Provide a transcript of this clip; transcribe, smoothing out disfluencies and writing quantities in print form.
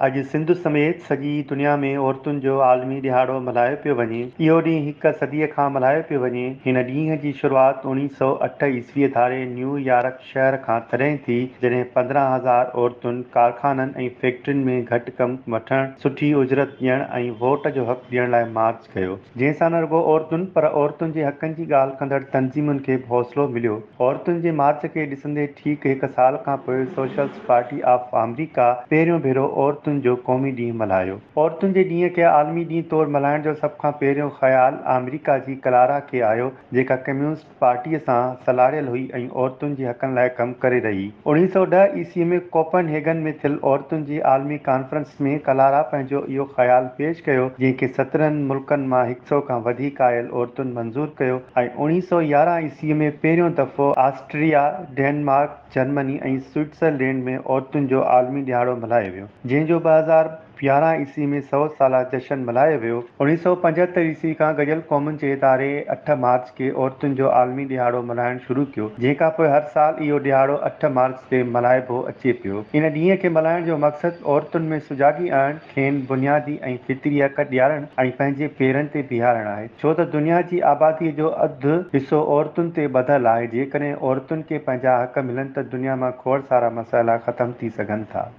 अॼु सिंध समेत सॼी दुनिया में औरतुनि जो आलमी ॾिहाड़ो मल्हायो पियो वञे। इहो ॾींहुं हिकु सदीअ खां मल्हायो पियो वञे। हिन ॾींहं जी शुरूआति 1908 ईस्वीअ धारे न्यूयॉर्क शहर खां तॾहिं थी जॾहिं 15,000 औरतुनि कारख़ाननि ऐं फैक्ट्रियुनि में घटि कमु वठणु, सुठी उजरत ॾियणु ऐं वोट जो हक़ ॾियण लाइ मार्च कयो, जंहिंसां न रुॻो औरतुनि पर औरतुनि जे हक़नि जी ॻाल्हि कंदड़ तंज़ीमुनि खे बि हौसलो मिलियो। औरतुनि जे मार्च खे ॾिसंदे ठीकु हिकु साल खां पोइ सोशलिस्ट पार्टी ऑफ अमेरिका पहिरियों भेरो औरतुनि जो क़ौमी ॾींहुं मल्हायो। औरतुनि जे ॾींहं खे आलमी ॾींहुं तौरु मल्हाइण जो सभ खां पहिरियों ख़्यालु अमेरिका जी क्लारा खे आयो, जेका कम्युनिस्ट पार्टीअ सां सलाड़ियल हुई ऐं औरतुनि जे हक़नि लाइ कमु करे रही। 1910 ईस्वीअ में कोपनहेगन में थियल औरतुनि जी आलमी कॉन्फ्रेंस में क्लारा पंहिंजो इहो ख़्यालु पेश कयो, जंहिंखे 17 मुल्कनि मां 100 खां वधीक आयल औरतुनि मंज़ूर कयो ऐं 1911 ईस्वीअ में पहिरियों दफ़ो ऑस्ट्रिया, डेनमार्क, जर्मनी ऐं स्विट्ज़रलैंड में औरतुनि जो आलमी ॾिहाड़ो मल्हायो वियो, जंहिंजो 2011 ईस्वी में 100 साला जश्न मल्हायो वियो। 1975 ईस्वी खां गॾियल क़ौमुनि जे इदारे 8 मार्च के औरतुनि जो आलमी ॾिहाड़ो मल्हाइणु शुरू कयो, जंहिंखां पोइ हर साल इहो ॾिहाड़ो 8 मार्च ते मल्हाइबो अचे पियो। इन ॾींहं खे मल्हाइण जो मक़सदु औरतुनि में सुजाॻी आणणु, खेनि बुनियादी ऐं फितरी हक़ ॾियारणु ऐं पंहिंजे पेरनि ते बीहारणु आहे, छो त दुनिया जी आबादीअ जो अधु हिसो औरतुनि ते ॿधलु आहे। जेकॾहिं औरतुनि खे पंहिंजा हक़ मिलनि त दुनिया मां खोड़ सारा मसइला ख़तमु थी सघनि था।